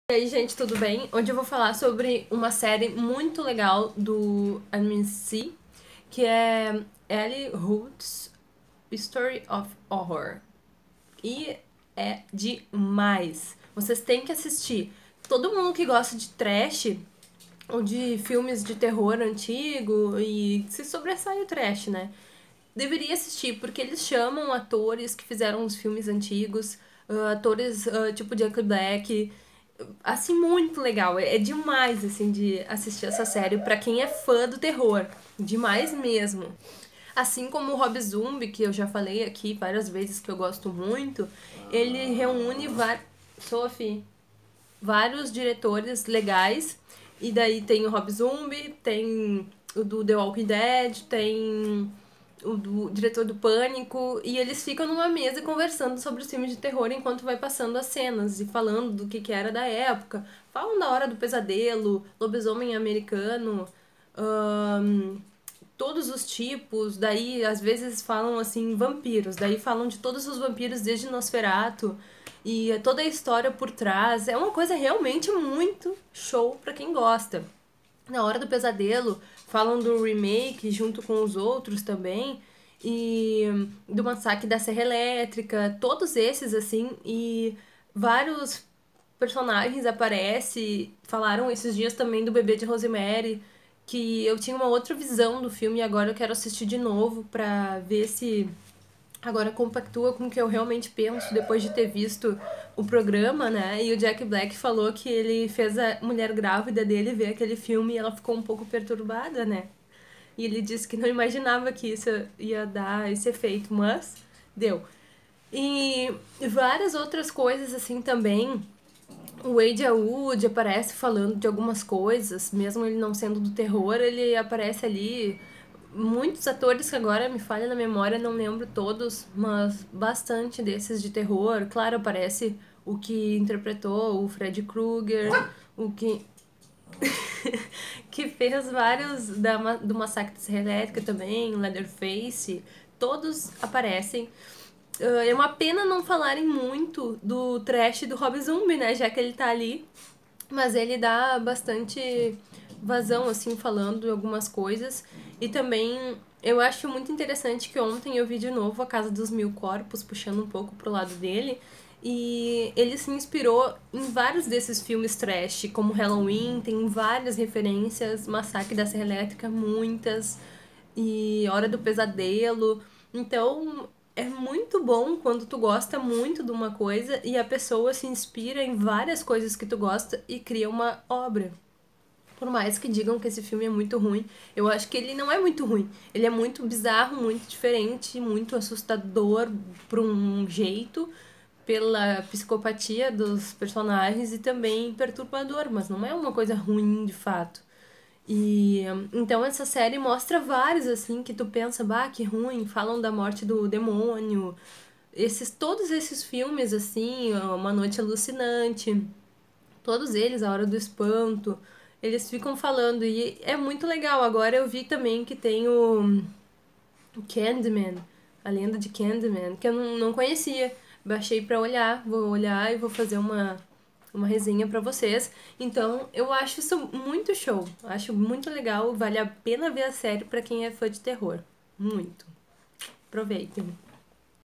E aí, gente, tudo bem? Hoje eu vou falar sobre uma série muito legal do AMC, que é Ellie Hood's Story of Horror. E é demais. Vocês têm que assistir. Todo mundo que gosta de trash ou de filmes de terror antigo e se sobressai o trash, né? Deveria assistir, porque eles chamam atores que fizeram os filmes antigos, atores tipo Jack Black, assim, muito legal. É demais, assim, de assistir essa série pra quem é fã do terror. Demais mesmo. Assim como o Rob Zombie, que eu já falei aqui várias vezes que eu gosto muito, ele reúne Sophie, vários diretores legais. E daí tem o Rob Zombie, tem o do The Walking Dead, tem o do diretor do Pânico, e eles ficam numa mesa conversando sobre os filmes de terror enquanto vai passando as cenas e falando do que era da época. Falam da Hora do Pesadelo, Lobisomem Americano, todos os tipos, daí às vezes falam assim, vampiros, daí falam de todos os vampiros desde Nosferatu e toda a história por trás. É uma coisa realmente muito show pra quem gosta. Na Hora do Pesadelo, falam do remake junto com os outros também, e do Massacre da Serra Elétrica, todos esses, assim, e vários personagens aparecem. Falaram esses dias também do Bebê de Rosemary, que eu tinha uma outra visão do filme e agora eu quero assistir de novo pra ver se agora compactua com o que eu realmente penso depois de ter visto o programa, né? E o Jack Black falou que ele fez a mulher grávida dele ver aquele filme e ela ficou um pouco perturbada, né? E ele disse que não imaginava que isso ia dar esse efeito, mas deu. E várias outras coisas assim também. O Wade Wood aparece falando de algumas coisas, mesmo ele não sendo do terror, ele aparece ali. Muitos atores que agora me falha na memória, não lembro todos, mas bastante desses de terror. Claro, aparece o que interpretou o Freddy Krueger, o que que fez vários do Massacre da Serra Elétrica também, Leatherface, todos aparecem. É uma pena não falarem muito do trash do Rob Zombie, né, já que ele tá ali, mas ele dá bastante vazão, assim, falando de algumas coisas. E também eu acho muito interessante que ontem eu vi de novo A Casa dos Mil Corpos, puxando um pouco pro lado dele, e ele se inspirou em vários desses filmes trash, como Halloween, tem várias referências, Massacre da Serra Elétrica, muitas, e Hora do Pesadelo. Então, é muito bom quando tu gosta muito de uma coisa e a pessoa se inspira em várias coisas que tu gosta e cria uma obra. Por mais que digam que esse filme é muito ruim, eu acho que ele não é muito ruim. Ele é muito bizarro, muito diferente, muito assustador por um jeito, pela psicopatia dos personagens e também perturbador, mas não é uma coisa ruim de fato. E então essa série mostra vários assim que tu pensa, bah, que ruim, falam da morte do demônio. Todos esses filmes assim, Uma Noite Alucinante, todos eles, A Hora do Espanto, eles ficam falando e é muito legal. Agora eu vi também que tem o Candyman, a lenda de Candyman, que eu não conhecia. Baixei pra olhar, vou olhar e vou fazer uma resenha pra vocês. Então, eu acho isso muito show. Acho muito legal, vale a pena ver a série pra quem é fã de terror. Muito. Aproveitem.